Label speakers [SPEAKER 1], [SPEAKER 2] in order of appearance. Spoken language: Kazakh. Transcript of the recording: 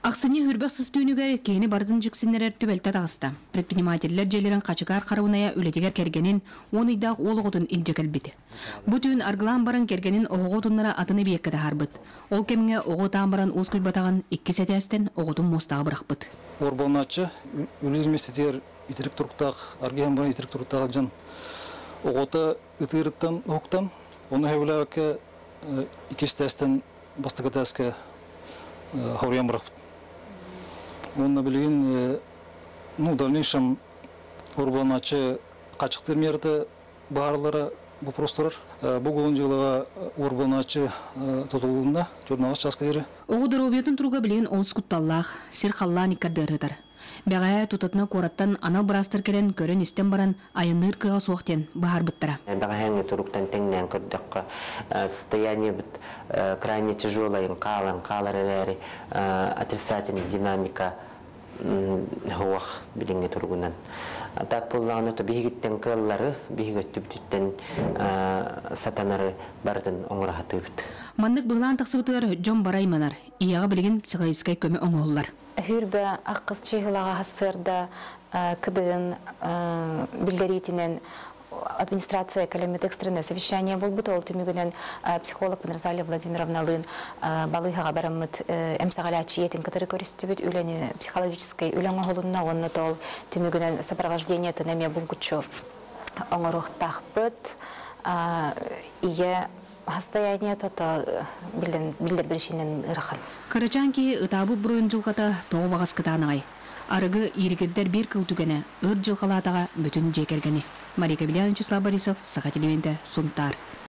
[SPEAKER 1] Аксыны хүрбәксыз түйінігер кейіні бардын жүксінлерер түбәлті тағыста. Предпринимательлер желерін қачықар қаруная өлетігер кергенін, оныйдақ олығытын илжі кәлбеті. Бұ түйін арғылан барын кергенін оғытынлара атыны бейеккеді харбыт. Ол кеміңе оғытан баран оз күлбатаған 2 сәтәстен оғытын мостағы бірақпыт.
[SPEAKER 2] Орбалначы, үлізместетер итерік тұрқтақ, аргиян баран итерік тұрқтағы жан. Оғыты үтіріттен ұқтан, оны әвіләуәкі 2 сәтәстен бастығы тәскі хауриан бірақпыт. Онна билген, в дальнейшем урбаначы качыктыр мерді барлары bu простор. Bugün жылыга урбаначы тотулунда журналист часкайры.
[SPEAKER 1] Оғыдыр обиятын тұруға білген олыс құтталлақ, сир қаллан иккардырыдар. Бәғая тұтатына қораттан анал бірастыр керен көрін істен баран айыныр кыға соқтен бағар бұттыра.
[SPEAKER 3] Бәғаяңы тұруқтан тәңнен көрдіққа состояние крайне тяжелое, қалар отрицательная динамика хуах билинге тургунан. Так буллаганы то бигиттен кыллары, бигит түптүттен сатанары бардын оңрахатыбыт.
[SPEAKER 1] Маннык булган таксыбытыр жон барайманар. Ияга билген психологический көмө оңоллар.
[SPEAKER 4] Хүрбә аккыз чыгылага хасырда кыдын билдеритинен администрация калемет экстренное совещание был бы толты мигунен психолог Назалия Владимировна Лын балыга барамыт эмсагалячи етин который көрүстүбүт үлөнү психологической үлөнгө холунна онно тол түмүгүнен сопровождение тенеме булгучу оңорухтахпыт ие состояние тото билдирбишинен ырхан
[SPEAKER 1] Карачанки ытабы буруйун жылгата тоо багас кытанагай. Арыгы иригеддер бир кыл түгене ыр жылгалатага бүтүн жекергени. Мария Кабелян, Вячеслав Борисов, Саха телевизионда, Сунтар.